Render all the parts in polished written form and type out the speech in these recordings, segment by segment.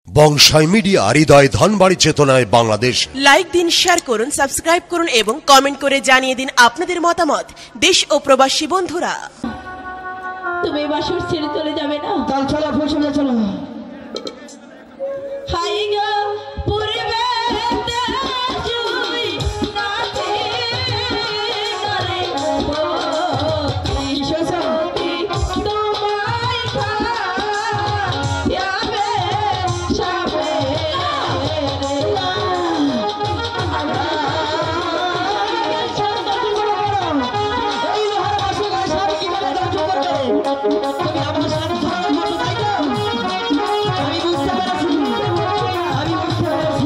Bangshai media হৃদয় ধনবাড়ি চেতনায় Bangladesh. Like দিন, শেয়ার করুন, সাবস্ক্রাইব করুন এবং কমেন্ট করে জানিয়ে দিন আপনাদের মতামত। দেশ ও প্রবাসী বন্ধুরা, তুমি বাসর ছেড়ে চলে যাবে না? চল চলো ফুলসজ্জা চলো। হাই গো পূর্বে জুই নাচে করে ও কিশোর তোমায় খাবে সাবে তুমি আমার সাথে ধরার মতো তাই তো? আমি বুঝতে পেরেছি, আমি বুঝতে পেরেছি।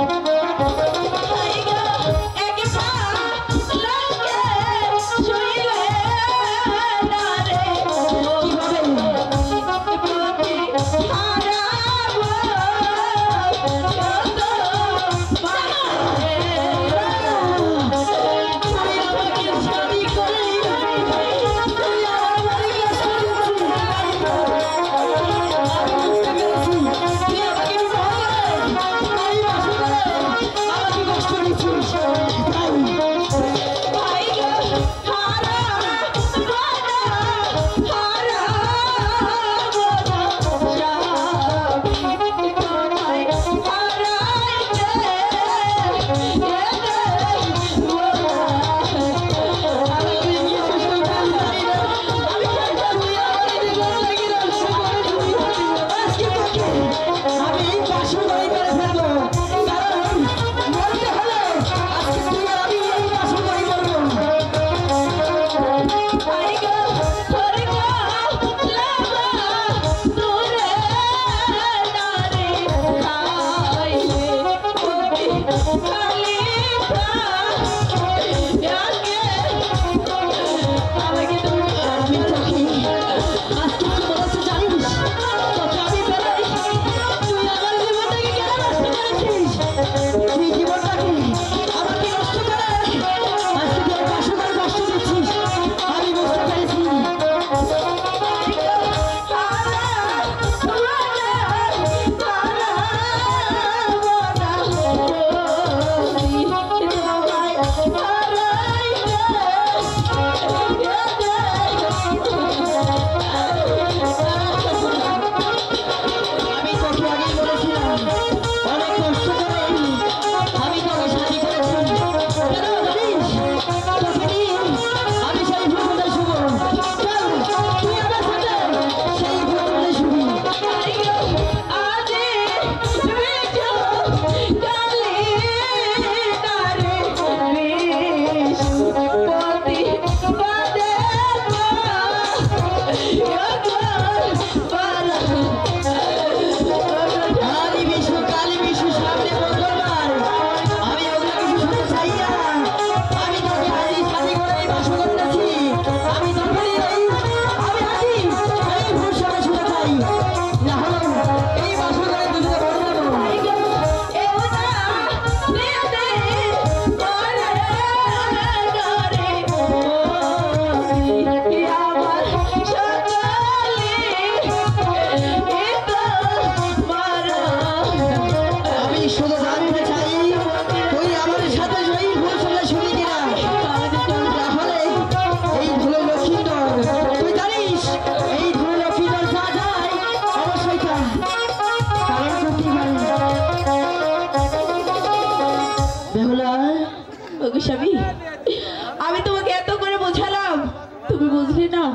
আমি তোমাকে এত করে বোঝালাম, তুমি বুঝলে না।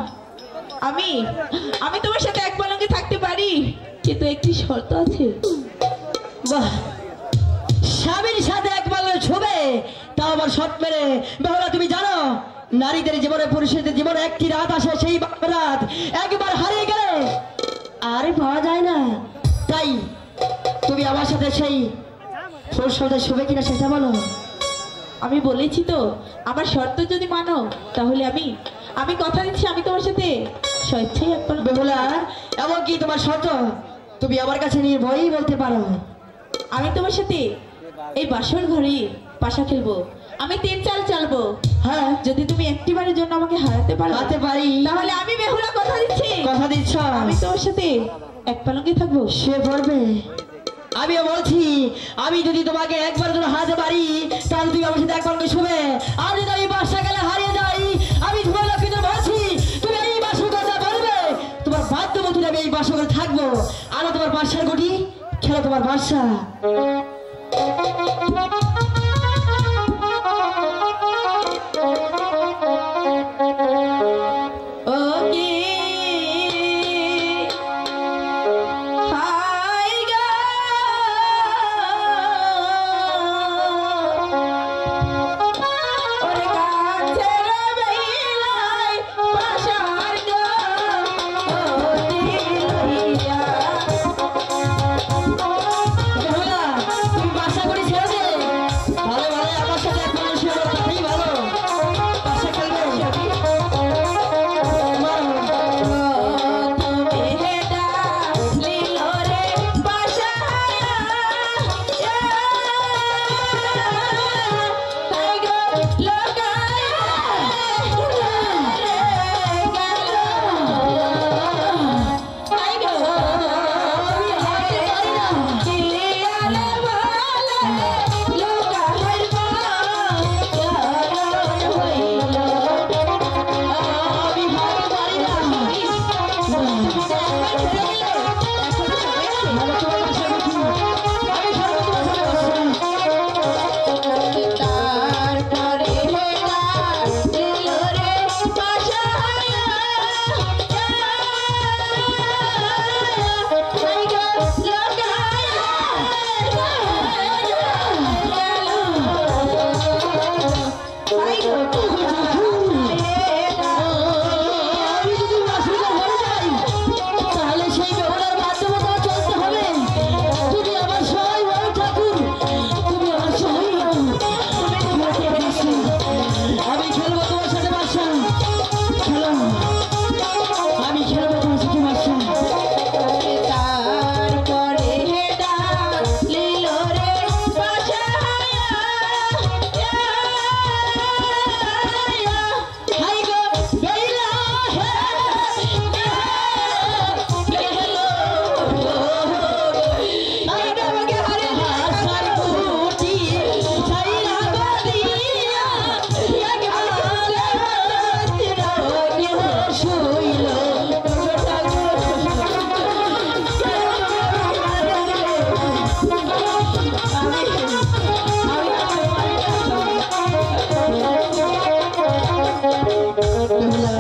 আমি তোমার সাথে এক পলকে থাকতে পারি, কিন্তু একটি শর্ত আছে। বাহ, স্বামীর সাথে এক পালকে ছবে, তাও আবার শর্ট মেরে। বেহুলা, তুমি জানো নারীদের জীবনে, পুরুষের জীবনে একটি রাত আসে, সেই রাত একবার হারিয়ে গেলে আর পাওয়া যায় না। তাই তুমি আমার সাথে সেই ফুলসজ্জা শুবে কিনা সেটা বলো। আমি বলেছি তো, আমার শর্ত যদি মানো তাহলে আমি কথা দিচ্ছি, আমি তোমার সাথে স্বেচ্ছায় এক পলক। বেহুলা, এমন কি তোমার শর্ত? তুমি আমার কাছে নির্ভয়ই বলতে পারো। আমি তোমার সাথে এই বাসর ঘরে পাশা খেলবো, আমি 3 চাল চালবো। হ্যাঁ, যদি তুমি একটিবারের জন্য আমাকে হারাতে পারো, হারাতে পারি, তাহলে আমি বেহুলা কথা দিচ্ছি, কথা দিচ্ছ, আমি তোমার সাথে এক পালঙ্কে থাকবো। সে পড়বে আমিও বলছি আমি যদি তোমাকে একবার ধরে হাতে পারি তাহলে তুমি আমার সাথে একবার শুবে। আর যদি আমি বাসা গেলে হারিয়ে যাই আমি তোমার কিন্তু বলছি তুমি এই বাসর কথা বলবে, তোমার বাধ্য মতো আমি এই বাসর করে থাকবো। আর তোমার বাসার গুটি খেলো তোমার বাসা।